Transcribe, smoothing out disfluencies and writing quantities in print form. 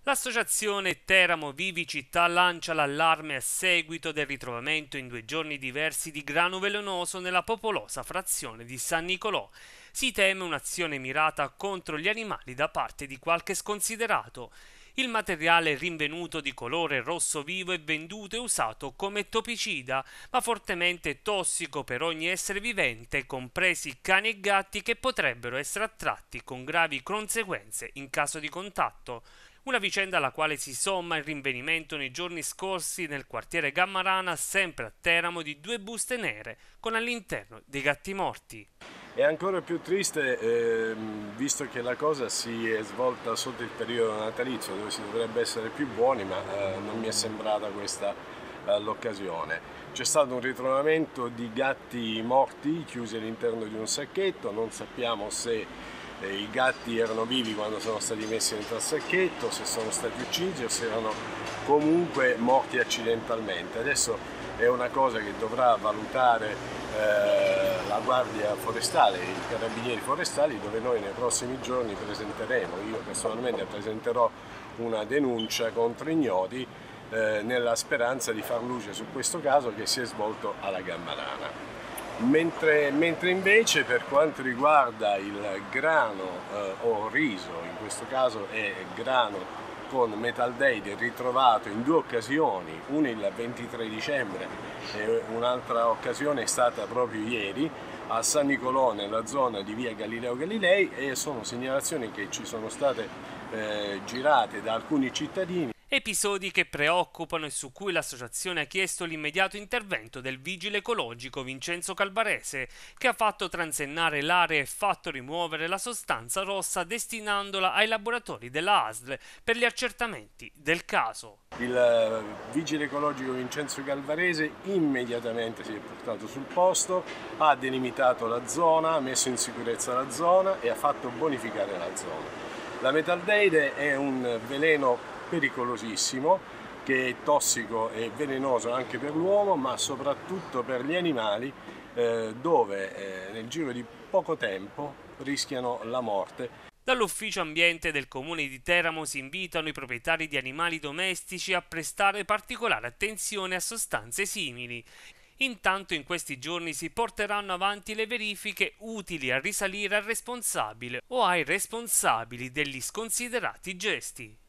L'associazione Teramo Vivi Città lancia l'allarme a seguito del ritrovamento in 2 giorni diversi di grano velenoso nella popolosa frazione di San Nicolò. Si teme un'azione mirata contro gli animali da parte di qualche sconsiderato. Il materiale rinvenuto di colore rosso vivo è venduto e usato come topicida, ma fortemente tossico per ogni essere vivente, compresi cani e gatti che potrebbero essere attratti con gravi conseguenze in caso di contatto. Una vicenda alla quale si somma il rinvenimento nei giorni scorsi nel quartiere Gammarana, sempre a Teramo, di 2 buste nere con all'interno dei gatti morti. È ancora più triste visto che la cosa si è svolta sotto il periodo natalizio dove si dovrebbe essere più buoni, ma non mi è sembrata questa l'occasione. C'è stato un ritrovamento di gatti morti chiusi all'interno di un sacchetto, non sappiamo se i gatti erano vivi quando sono stati messi dentro al sacchetto, se sono stati uccisi o se erano comunque morti accidentalmente. Adesso è una cosa che dovrà valutare la Guardia Forestale, i Carabinieri Forestali, dove noi nei prossimi giorni presenteremo, io personalmente presenterò una denuncia contro ignoti nella speranza di far luce su questo caso che si è svolto alla Gammarana. Mentre invece per quanto riguarda il grano o riso, in questo caso è grano con metaldeide ritrovato in 2 occasioni, una il 23 dicembre e un'altra occasione è stata proprio ieri a San Nicolò nella zona di via Galileo Galilei, e sono segnalazioni che ci sono state girate da alcuni cittadini. Episodi che preoccupano e su cui l'associazione ha chiesto l'immediato intervento del vigile ecologico Vincenzo Calvarese, che ha fatto transennare l'area e fatto rimuovere la sostanza rossa destinandola ai laboratori della ASL per gli accertamenti del caso. Il vigile ecologico Vincenzo Calvarese immediatamente si è portato sul posto, ha delimitato la zona, ha messo in sicurezza la zona e ha fatto bonificare la zona. La metaldeide è un veleno pericolosissimo che è tossico e velenoso anche per l'uomo, ma soprattutto per gli animali, dove nel giro di poco tempo rischiano la morte. Dall'ufficio ambiente del comune di Teramo si invitano i proprietari di animali domestici a prestare particolare attenzione a sostanze simili. Intanto in questi giorni si porteranno avanti le verifiche utili a risalire al responsabile o ai responsabili degli sconsiderati gesti.